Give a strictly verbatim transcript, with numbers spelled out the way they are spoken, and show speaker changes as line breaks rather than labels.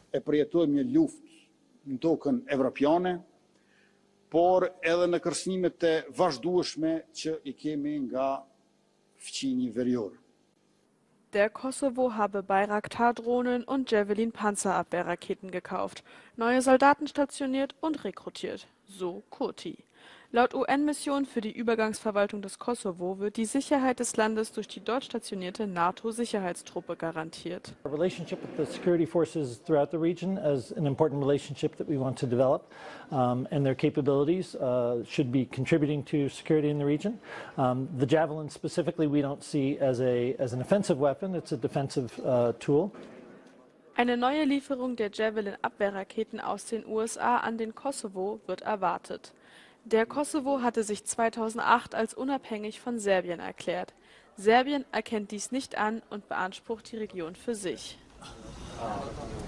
e përjetojmë një luftë në tokën evropiane, por edhe në kërcënimet e vazhdueshme që i kemi nga fqinji verior.
Der Kosovo habe Bayraktar-Drohnen und Javelin-Panzerabwehrraketen gekauft, neue Soldaten stationiert und rekrutiert, so Kurti. Laut U N-Mission für die Übergangsverwaltung des Kosovo wird die Sicherheit des Landes durch die dort stationierte NATO-Sicherheitstruppe garantiert.
Our relationship with the security forces throughout the region is an important relationship that we want to develop, um, and their capabilities uh, should be contributing to security in the region. Um, the Javelin specifically we don't see as, a, as an offensive weapon, it's a defensive uh, tool.
Eine neue Lieferung der Javelin-Abwehrraketen aus den U S A an den Kosovo wird erwartet. Der Kosovo hatte sich zweitausendacht als unabhängig von Serbien erklärt. Serbien erkennt dies nicht an und beansprucht die Region für sich.